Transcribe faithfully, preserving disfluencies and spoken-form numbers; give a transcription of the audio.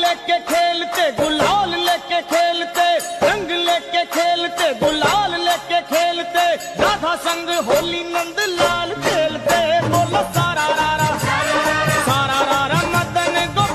लेके खेलते, गुलाल लेके खेलते, रंग लेके खेलते, गुलाल लेके खेलते, राधा संग होली नंद लाल।